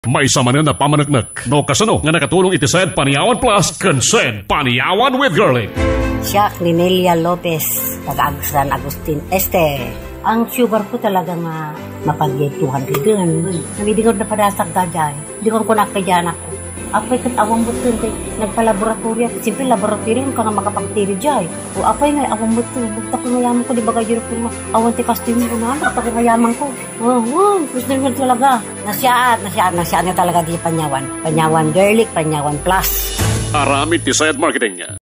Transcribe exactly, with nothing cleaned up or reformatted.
May samanan na pamanagnak. No kasano nga nakatulong iti Said Paniawan Plus kan Said Paniawan with Girlie. Siya, Linelia Lopez, taga-San Agustin Este. Ang sugar ko talaga nga mapag-two hundred din. Hindi ko na padasag dajay. Hindi ko ko nakadyan ako. Apay kat awang butun kay nagpa-laboratory. Simple laboratory ka nga makapag-tiri jay. O apay nga awang butun. Bugta ko ngayaman ko, di ba kayo ko awan ti customer ko na. Kapag ngayaman ko. Oh, oh, gusto nyo talaga. Nasyaat, nasyaat, nasyaat na talaga di Panyawan. Panyawan Girlie, Panyawan Plus. Aramid ti Said Marketing niya.